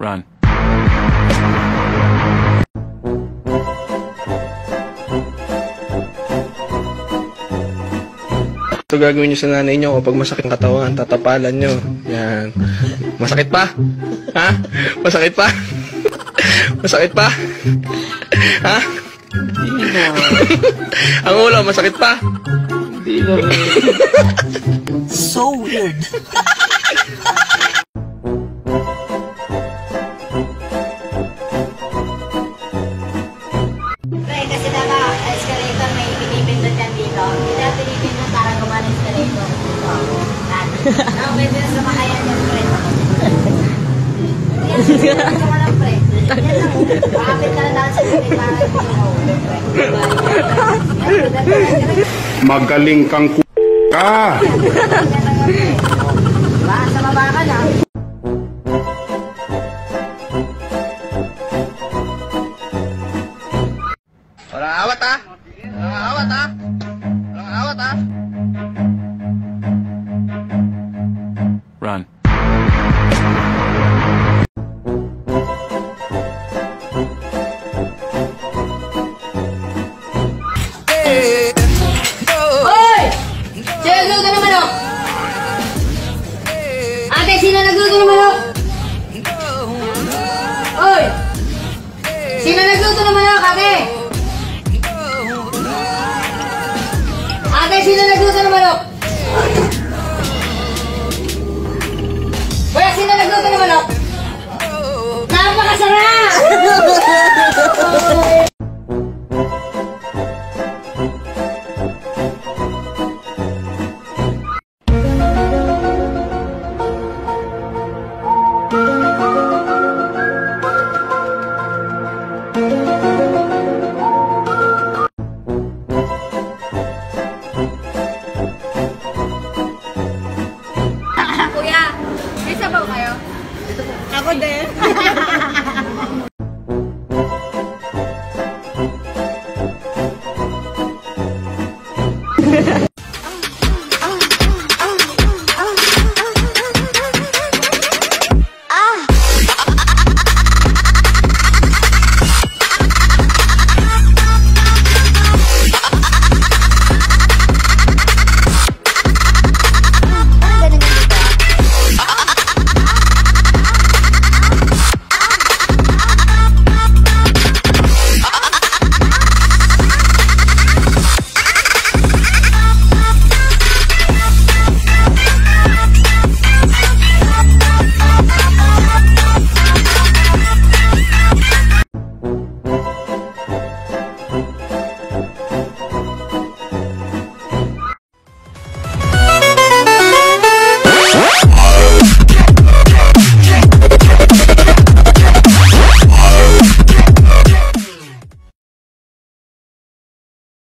Run. Ito gagawin nyo sa nanay nyo kapag masakit ang katawan, tatapalan nyo. Yan. Masakit pa? Ha? Masakit pa? Masakit pa? Ha? Hindi na. Ang ulo, masakit pa? Hindi na. So weird. Pre, kasi dapat escalator may pinipindot yan dito. Hindi na pinipindot para gumana escalator. Ang pwede na sumakayan yan, pre. Yan lang, pre. Yan lang. Pakapit ka na lang sa dito para hindi mahulog, pre. Magaling kang ka. Baka sa baba ka na. Walang awat ha? Walang awat ha? Walang awat ha? Run. Hoy! Sino nagluto ng manok? Ate, sino nagluto ng manok? Hoy! Sino nagluto ng manok, ate? Ate, sino nagluto ng manok? Kuya, sino nagluto ng manok? Napakasarap! Kuya, may sabaw kayo? Ako din.